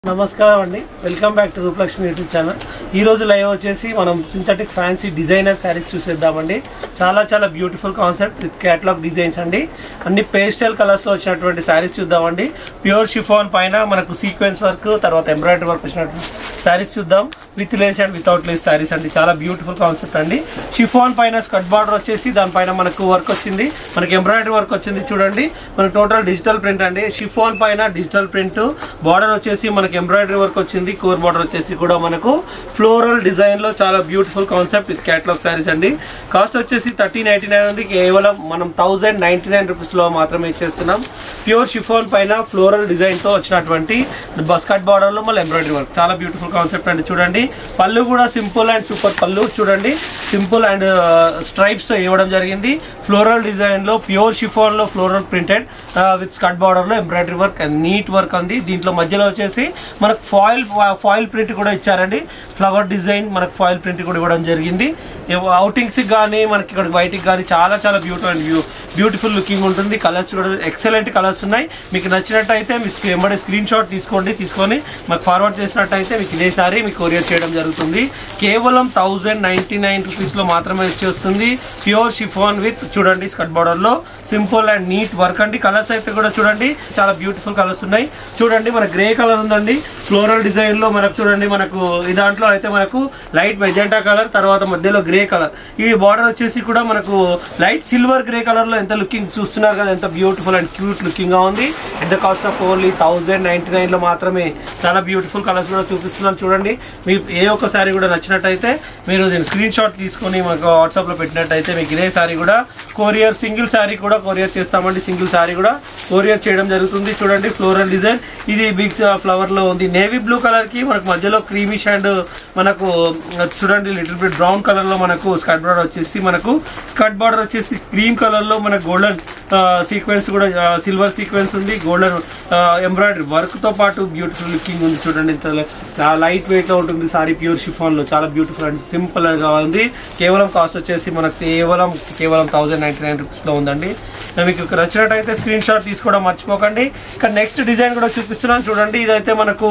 నమస్కారం అండి, welcome back to Roopalakshmi YouTube channel. ఈరోజు లైవ్ వచ్చేసి మనం సింథటిక్ ఫ్యాన్సీ డిజైనర్ శారీస్ చూసేద్దామండి. చాలా beautiful concept with catalogue designs అండి. అన్ని పేస్టల్ కలర్స్లో వచ్చినటువంటి శారీస్ చూద్దామండి. ప్యూర్ షిఫాన్ పైన మనకు సీక్వెన్స్ వర్క్, తర్వాత ఎంబ్రాయిడరీ వర్క్ వచ్చినటువంటి శారీస్ చూద్దాం. With lace and without lace saris అండి. చాలా బ్యూటిఫుల్ కాన్సెప్ట్ అండి. షిఫాన్ పైన స్కర్ట్ బార్డర్ వచ్చేసి దానిపైన మనకు వర్క్ వచ్చింది, మనకి ఎంబ్రాయిడరీ వర్క్ వచ్చింది. చూడండి, మనకు టోటల్ డిజిటల్ ప్రింట్ అండి. షిఫాన్ పైన డిజిటల్ ప్రింట్, బార్డర్ వచ్చేసి మనకి ఎంబ్రాయిడరీ వర్క్ వచ్చింది. కోర్ బార్డర్ వచ్చేసి కూడా మనకు ఫ్లోరల్ డిజైన్ లో చాలా beautiful concept with catalogue saris అండి. కాస్ట్ వచ్చేసి 1399 ఉంది. కేవలం మనం 1099 రూపీస్ లో మాత్రమే ఇచ్చేస్తున్నాం. ప్యూర్ షిఫాన్ పైన ఫ్లోరల్ డిజైన్ తో వచ్చినటువంటి స్కర్ట్ బార్డర్ లో మళ్ళీ ఎంబ్రాయిడరీ వర్క్, చాలా బ్యూటిఫుల్ కాన్సెప్ట్ అండి. చూడండి, పళ్ళు కూడా సింపుల్ అండ్ సూపర్ పళ్ళు. చూడండి, సింపుల్ అండ్ స్ట్రైప్స్ తో ఇవ్వడం జరిగింది. ఫ్లోరల్ డిజైన్ లో ప్యూర్ షిఫాన్ లో floral printed with skirt border లో embroidery work and neat work ఉంది. దీంట్లో మధ్యలో వచ్చేసి మనకు ఫాయిల్ ప్రింట్ కూడా ఇచ్చారండి. ఫ్లవర్ డిజైన్ మనకు ఫాయిల్ ప్రింట్ కూడా ఇవ్వడం జరిగింది. అవుటింగ్స్ కానీ మనకి ఇక్కడ వైట్కి కానీ చాలా బ్యూటిఫుల్ లుకింగ్ ఉంటుంది. కలర్స్ కూడా ఎక్సలెంట్ కలర్స్ ఉన్నాయి. మీకు నచ్చినట్టయితే మీ వెంబడే స్క్రీన్ షాట్ తీసుకొని మాకు ఫార్వర్డ్ చేసినట్టయితే మీకు ఇదే సారీ మీకు కొరియర్ చేయడం జరుగుతుంది. కేవలం 1099 రూపీస్ లో మాత్రమే వచ్చేస్తుంది. ప్యూర్ షిఫాన్ విత్ చూడండి స్కర్ట్ బార్డర్ లో సింపుల్ అండ్ నీట్ వర్క్ అండి. కలర్స్ అయితే కూడా చూడండి చాలా బ్యూటిఫుల్ కలర్స్ ఉన్నాయి. చూడండి, మన గ్రే కలర్ ఉందండి ఫ్లోరల్ డిజైన్ లో. మనకు చూడండి, మనకు ఈ దాంట్లో అయితే మనకు లైట్ మెజెంటా కలర్, తర్వాత మధ్యలో గ్రే కలర్. ఈ బార్డర్ వచ్చేసి కూడా మనకు లైట్ సిల్వర్ గ్రే కలర్ లో ఎంత లుకింగ్ చూస్తున్నారు కదా, ఎంత బ్యూటిఫుల్ అండ్ క్యూట్ లుకింగ్ గా ఉంది. At the cost of only 1099 లో మాత్రమే. చాలా బ్యూటిఫుల్ కలర్స్ కూడా చూపిస్తున్నాను. చూడండి, మీకు ఏ ఒక్క సారీ కూడా నచ్చినట్టయితే మీరు దీన్ని స్క్రీన్ షాట్ తీసుకొని మాకు వాట్సాప్ లో పెట్టినట్టయితే మీకు ఇదే సారీ కూడా కొరియర్, సింగిల్ సారీ కూడా కొరియర్ చేస్తామండి. సింగిల్ సారీ కూడా కొరియర్ చేయడం జరుగుతుంది. చూడండి, ఫ్లోరల్ డిజైన్ ఇది బిగ్ ఫ్లవర్ లో ఉంది. నేవీ బ్లూ కలర్ కి మనకు మధ్యలో క్రీమిష్ అండ్ మనకు చూడండి లిటిల్ బిట్ బ్రౌన్ కలర్ లో మనకు స్కర్ట్ బార్డర్ వచ్చేసి మనకు స్కర్ట్ బార్డర్ వచ్చేసి క్రీమ్ కలర్ లో మనకు గోల్డెన్ సీక్వెన్స్ కూడా సిల్వర్ సీక్వెన్స్ ఉంది. గోల్డెన్ ఎంబ్రాయిడరీ వర్క్ తో పాటు బ్యూటిఫుల్ లుకింగ్ ఉంది. చూడండి, ఇంత లైట్ వెయిట్ లో ఉంటుంది సారీ. ప్యూర్ షిఫాన్ లో చాలా బ్యూటిఫుల్ అండ్ సింపుల్ గా ఉంది. కేవలం కాస్ట్ వచ్చేసి మనకు కేవలం 1099 రూపీస్ లో ఉందండి. మీకు నచ్చినట్టయితే స్క్రీన్ షాట్ తీసుకోవడం మర్చిపోకండి. ఇక్కడ నెక్స్ట్ డిజైన్ కూడా చూపిస్తున్నాను. చూడండి, ఇదైతే మనకు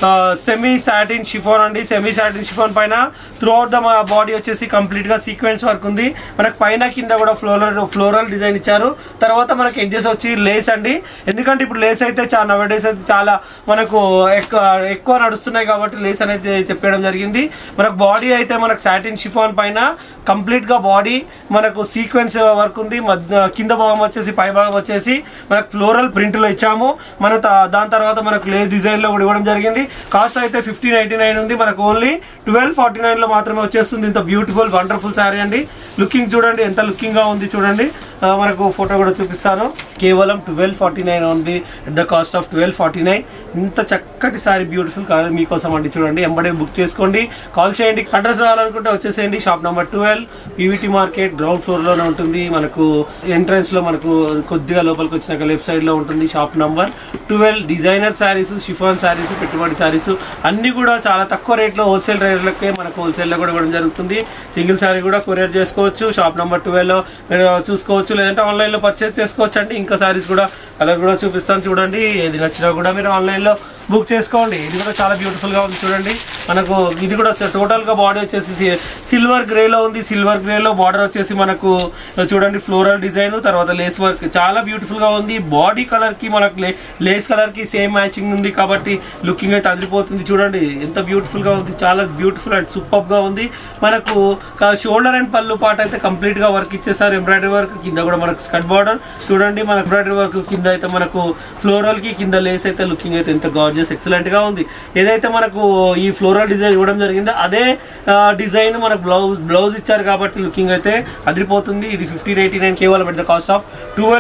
సెమీ సాటిన్ షిఫాన్ అండి. సెమీ సాటిన్ షిఫాన్ పైన త్రూ అవుట్ ద బాడీ వచ్చేసి కంప్లీట్ గా సీక్వెన్స్ వర్క్ ఉంది. మనకు పైన కింద కూడా ఫ్లోరల్ డిజైన్ ఇచ్చారు. తర్వాత మనకి ఎడ్జెస్ వచ్చి లేస్ అండి. ఎందుకంటే ఇప్పుడు లేస్ అయితే నవడేస్ అయితే చాలా మనకు ఎక్కువ నడుస్తున్నాయి కాబట్టి లేస్ అనేది చెప్పడం జరిగింది. మనకు బాడీ అయితే మనకు సాటిన్ షిఫాన్ పైన కంప్లీట్ గా బాడీ మనకు సీక్వెన్స్ వర్క్ ఉంది. కింద భాగం వచ్చేసి పై భాగం వచ్చేసి మనకు ఫ్లోరల్ ప్రింట్ లో ఇచ్చాము. మన దాని తర్వాత మనకు లేస్ డిజైన్ లో కూడా ఇవ్వడం జరిగింది. కాస్ట్ అయితే 1599 ఉంది. మనకు ఓన్లీ 1249 లో మాత్రమే వచ్చేస్తుంది. ఇంత బ్యూటిఫుల్ వండర్ఫుల్ శారీ అండి. లుకింగ్ చూడండి ఎంత లుకింగ్ గా ఉంది. చూడండి, మనకు ఫోటో కూడా చూపిస్తాను. కేవలం 1249 ఉంది. At the cost of 1249. ఇంత చక్కటి సారీ బ్యూటిఫుల్ కావాలి మీకోసం అండి. చూడండి, ఎంబడే బుక్ చేసుకోండి, కాల్ చేయండి. అడ్రస్ రావాలనుకుంటే వచ్చేసేయండి. Shop number 12 PVT market ground floor లోనే ఉంటుంది. మనకు ఎంట్రన్స్ లో మనకు కొద్దిగా లోపలికి వచ్చినాక లెఫ్ట్ సైడ్ లో ఉంటుంది shop number 12. Designer saris, chiffon saris, పెట్టుబడి శారీస్ అన్ని కూడా చాలా తక్కువ రేట్ లో హోల్సేల్ రేట్లకే మనకు హోల్సేల్ లో కూడా ఇవ్వడం జరుగుతుంది. సింగిల్ శారీ కూడా కొరియర్ చేసుకోవచ్చు. షాప్ నెంబర్ 12 లో మీరు చూసుకోవచ్చు, లేదంటే ఆన్లైన్ లో పర్చేస్ చేసుకోవచ్చు అండి. ఇంకా శారీస్ కూడా కలర్ కూడా చూపిస్తాను. చూడండి, ఏది నచ్చినా కూడా మీరు ఆన్లైన్ లో బుక్ చేసుకోండి. ఇది కూడా చాలా బ్యూటిఫుల్ గా ఉంది. చూడండి, మనకు ఇది కూడా టోటల్ గా బాడీ వచ్చేసి సిల్వర్ గ్రే లో ఉంది. సిల్వర్ గ్రే లో బార్డర్ వచ్చేసి మనకు చూడండి ఫ్లోరల్ డిజైన్, తర్వాత లేస్ వర్క్ చాలా బ్యూటిఫుల్ గా ఉంది. బాడీ కలర్ కి మనకు లేస్ కలర్ కి సేమ్ మ్యాచింగ్ ఉంది కాబట్టి లుకింగ్ అయితే అదిరిపోతుంది. చూడండి ఎంత బ్యూటిఫుల్ గా ఉంది. చాలా బ్యూటిఫుల్ అండ్ సూపర్ గా ఉంది. మనకు షోల్డర్ అండ్ పళ్ళు పాట అయితే కంప్లీట్ గా వర్క్ ఇచ్చేసారు. ఎంబ్రాయిడరీ వర్క్ కింద కూడా మనకు స్కర్ట్ బార్డర్ చూడండి. మన ఎంబ్రాయిడరీ వర్క్ కింద అయితే మనకు ఫ్లోరల్ కి కింద లేస్ అయితే లుకింగ్ అయితే ఎంత గార్జియస్ ఎక్సలెంట్ గా ఉంది. ఏదైతే మనకు ఈ ఫ్లోరల్ డిజైన్ ఇవ్వడం జరిగిందో అదే డిజైన్ మనకు బ్లౌజ్ ఇచ్చారు కాబట్టి లుకింగ్ అయితే అదిరిపోతుంది. ఇది 1589 కేవలం ఎట్ ద కాస్ట్ ఆఫ్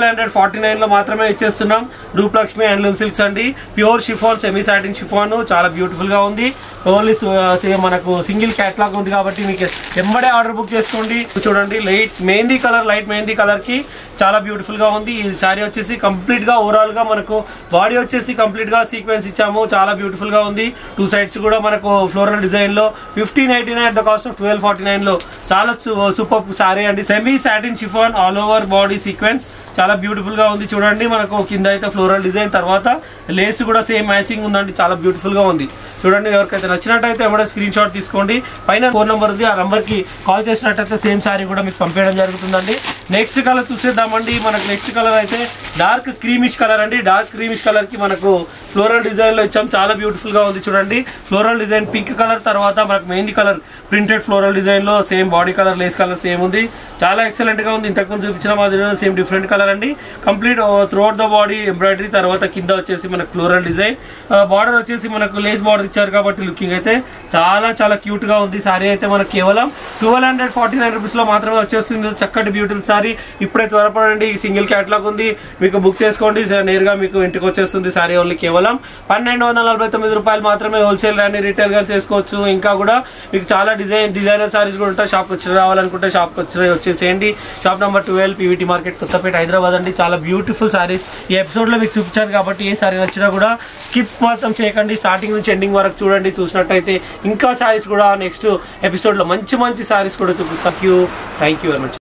1249 లో మాత్రమే ఇచ్చేస్తున్నాం. రూపలక్ష్మి హ్యాండ్లూమ్ సిల్క్స్ అండి. Pure chiffon, semi satin chiffon చాలా బ్యూటిఫుల్ గా ఉంది. ఓన్లీ మనకు సింగిల్ క్యాటలాగ్ ఉంది కాబట్టి మీకు ఎంబడే ఆర్డర్ బుక్ చేసుకోండి. చూడండి, లైట్ మెహందీ కలర్ కి చాలా బ్యూటిఫుల్ గా ఉంది. ఈ సారీ వచ్చేసి కంప్లీట్ గా ఓవరాల్ గా మనకు బాడీ వచ్చేసి కంప్లీట్ గా సీక్వెన్స్ ఇచ్చాము. చాలా బ్యూటిఫుల్ గా ఉంది. టూ సైడ్స్ కూడా మనకు ఫ్లోరల్ డిజైన్ లో 1589 అట్ ద కాస్ట్ ఆఫ్ 1249 లో చాలా సూపర్ సారీ అండి. Semi satin chiffon all over body sequence చాలా బ్యూటిఫుల్ గా ఉంది చూడండి. మనకు కింద అయితే ఫ్లోరల్ డిజైన్, తర్వాత లేస్ కూడా సేమ్ మ్యాచింగ్ ఉందండి, చాలా బ్యూటిఫుల్ గా ఉంది చూడండి. ఎవరికైతే నచ్చినట్టయితే ఎవరైనా స్క్రీన్ షాట్ తీసుకోండి. పైన ఫోన్ నెంబర్ ఉంది, ఆ నెంబర్ కి కాల్ చేసినట్టయితే సేమ్ సారీ కూడా మీకు పంపించడం జరుగుతుందండి. నెక్స్ట్ కలర్ చూసేద్దామండి. మనకు నెక్స్ట్ కలర్ అయితే డార్క్ క్రీమిష్ కలర్ అండి. డార్క్ క్రీమిష్ కలర్ కి మనకు ఫ్లోరల్ డిజైన్ లో ఇచ్చాం, చాలా బ్యూటిఫుల్ గా ఉంది చూడండి. ఫ్లోరల్ డిజైన్ పింక్ కలర్, తర్వాత మనకు mehndi colour printed floral design లో same body colour, lace colour same ఉంది, చాలా ఎక్సలెంట్ గా ఉంది. ఇంతకుముందు చూపించిన మాదిరిగా సేమ్ డిఫరెంట్ కలర్ అండి. Complete throughout the body embroidery, తర్వాత కింద వచ్చేసి మనకు ఫ్లోరల్ డిజైన్, బార్డర్ వచ్చేసి మనకు లేస్ బార్డర్ ఇచ్చారు కాబట్టి లుకింగ్ అయితే చాలా చాలా క్యూట్ గా ఉంది. సారీ అయితే మనకు కేవలం 1249 రూపీస్ లో మాత్రమే వచ్చేస్తుంది. చక్కటి బ్యూటిఫుల్ సారీ. ఇప్పుడే త్వరపడండి, సింగిల్ క్యాటలాగ్ ఉంది, మీకు బుక్ చేసుకోండి, నేరుగా మీకు ఇంటికి వచ్చేస్తుంది. సారీ ఓన్లీ కేవలం 1249 రూపాయలు మాత్రమే. హోల్సేల్ అండ్ రిటైల్ గా తీసుకోవచ్చు. ఇంకా కూడా మీకు చాలా డిజైనర్ సారీస్ కూడా ఉంటాయి. షాప్కి వచ్చి రావాలనుకుంటే షాప్కి వచ్చేసేయండి. Shop number 12 PVT market, Kothapet, Hyderabad అండి. చాలా బ్యూటిఫుల్ సారీస్ ఈ ఎపిసోడ్ లో మీకు చూపించాను కాబట్టి ఏ సారీ నచ్చినా కూడా స్కిప్ మాత్రం చేయకండి, స్టార్టింగ్ నుంచి ఎండింగ్ వరకు చూడండి. చూసినట్టయితే ఇంకా సారీస్ కూడా నెక్స్ట్ ఎపిసోడ్ లో మంచి మంచి సారీస్ కూడా చూపిస్తాను. Thank you very much.